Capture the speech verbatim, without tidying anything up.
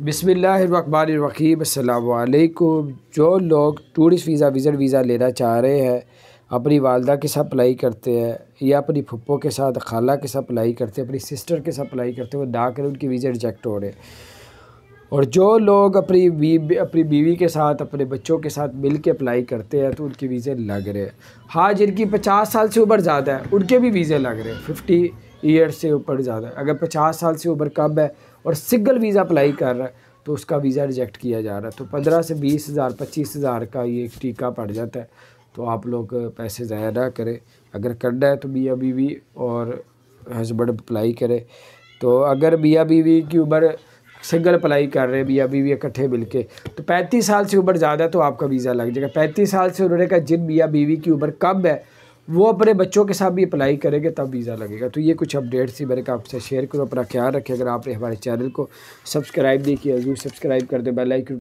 बिस्मिल्लाहिर्रहमानिर्रहीम अस्सलाम वालेकुम। जो लोग टूरिस्ट वीज़ा विज़िट वीज़ा लेना चाह रहे हैं, अपनी वालदा के साथ अप्लाई करते हैं या अपनी फुप्पो के साथ, खाला के साथ अप्लाई करते हैं, अपनी सिस्टर के साथ अप्लाई करते हैं, वो ना करें, उनकी वीज़ा रिजेक्ट हो रहे हैं। और जो लोग अपनी बी अपनी बीवी के साथ, अपने बच्चों के साथ मिल के अप्लाई करते हैं तो उनके वीज़े लग रहे हैं। हाँ, जिनकी पचास साल से ऊपर ज़्यादा है उनके भी वीज़े लग रहे हैं, फिफ्टी ईयर्स से ऊपर ज़्यादा। अगर पचास साल से ऊपर कम है और सिंगल वीज़ा अप्लाई कर रहा है तो उसका वीज़ा रिजेक्ट किया जा रहा है। तो पंद्रह से बीस हज़ार पच्चीस हज़ार का ये एक टीका पड़ जाता है। तो आप लोग पैसे ज़ाया ना करें। अगर करना है तो मियाँ बीवी और हस्बैंड अप्लाई करें। तो अगर मियाँ बीवी की उम्र सिंगल अप्लाई कर रहे हैं, मियाँ बीवी इकट्ठे मिलके, तो पैंतीस साल से ऊपर ज़्यादा तो आपका वीज़ा लग जाएगा। पैंतीस साल से उन्होंने कहा जिन मियाँ बीवी की उम्र कम है वो अपने बच्चों के साथ भी अप्लाई करेंगे तब वीज़ा लगेगा। तो ये कुछ अपडेट्स थी, मैंने कहा आपसे शेयर करो। अपना ख्याल रखें। अगर आपने हमारे चैनल को सब्सक्राइब नहीं किया ज़रूर सब्सक्राइब कर दें, बेल आइकन